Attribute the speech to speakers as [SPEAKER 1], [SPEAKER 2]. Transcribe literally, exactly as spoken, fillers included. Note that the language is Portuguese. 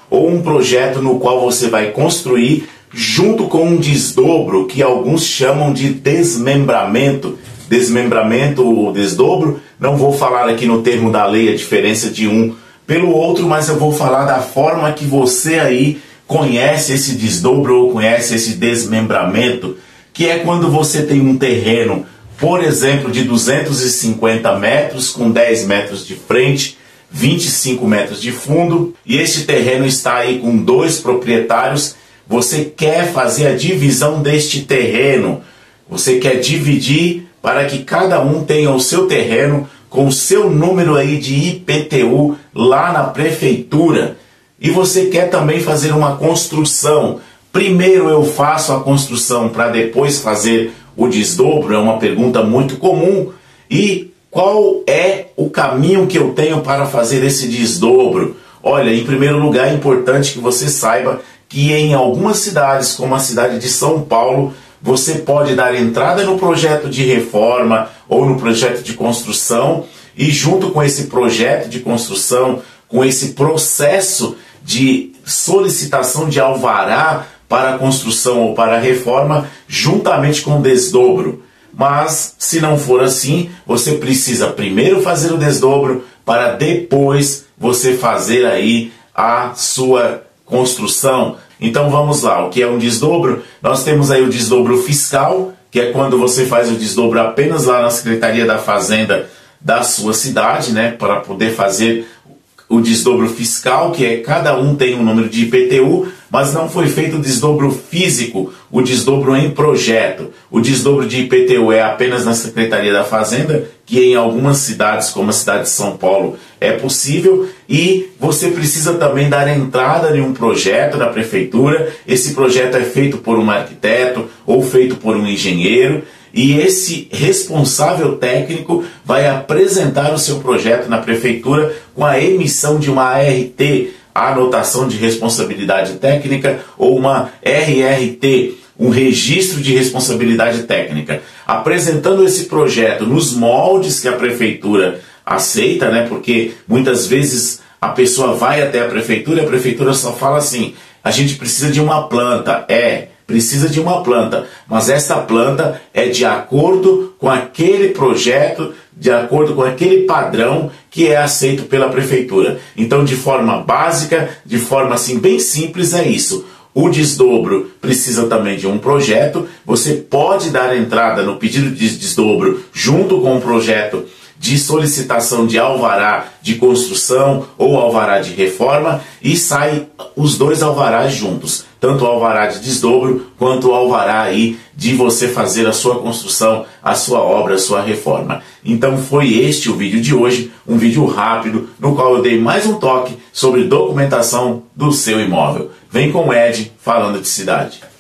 [SPEAKER 1] ou um projeto no qual você vai construir junto com um desdobro que alguns chamam de desmembramento. Desmembramento ou desdobro, não vou falar aqui no termo da lei a diferença de um pelo outro, mas eu vou falar da forma que você aí conhece esse desdobro ou conhece esse desmembramento, que é quando você tem um terreno, por exemplo, de duzentos e cinquenta metros, com dez metros de frente, vinte e cinco metros de fundo, e este terreno está aí com dois proprietários. Você quer fazer a divisão deste terreno, você quer dividir para que cada um tenha o seu terreno com o seu número aí de I P T U lá na prefeitura. E você quer também fazer uma construção. Primeiro eu faço a construção para depois fazer o desdobro? É uma pergunta muito comum. E qual é o caminho que eu tenho para fazer esse desdobro? Olha, em primeiro lugar é importante que você saiba que em algumas cidades, como a cidade de São Paulo, você pode dar entrada no projeto de reforma ou no projeto de construção, e junto com esse projeto de construção, com esse processo de solicitação de alvará para a construção ou para a reforma, juntamente com o desdobro. Mas, se não for assim, você precisa primeiro fazer o desdobro para depois você fazer aí a sua construção. Então vamos lá, o que é um desdobro? Nós temos aí o desdobro fiscal, que é quando você faz o desdobro apenas lá na Secretaria da Fazenda da sua cidade, né, para poder fazer o desdobro fiscal, que é cada um tem um número de I P T U, mas não foi feito o desdobro físico, o desdobro em projeto. O desdobro de I P T U é apenas na Secretaria da Fazenda, que em algumas cidades, como a cidade de São Paulo, é possível, e você precisa também dar entrada em um projeto da prefeitura. Esse projeto é feito por um arquiteto ou feito por um engenheiro, e esse responsável técnico vai apresentar o seu projeto na prefeitura com a emissão de uma A R T, a anotação de responsabilidade técnica, ou uma R R T, um registro de responsabilidade técnica, apresentando esse projeto nos moldes que a prefeitura aceita, né? Porque muitas vezes a pessoa vai até a prefeitura e a prefeitura só fala assim: a gente precisa de uma planta. É, precisa de uma planta, mas essa planta é de acordo com aquele projeto, de acordo com aquele padrão que é aceito pela prefeitura. Então, de forma básica, de forma assim bem simples, é isso. O desdobro precisa também de um projeto. Você pode dar entrada no pedido de desdobro junto com o projeto de solicitação de alvará de construção ou alvará de reforma, e sai os dois alvarás juntos, tanto o alvará de desdobro quanto o alvará aí de você fazer a sua construção, a sua obra, a sua reforma. Então foi este o vídeo de hoje, um vídeo rápido no qual eu dei mais um toque sobre documentação do seu imóvel. Vem com o Ed falando de cidade.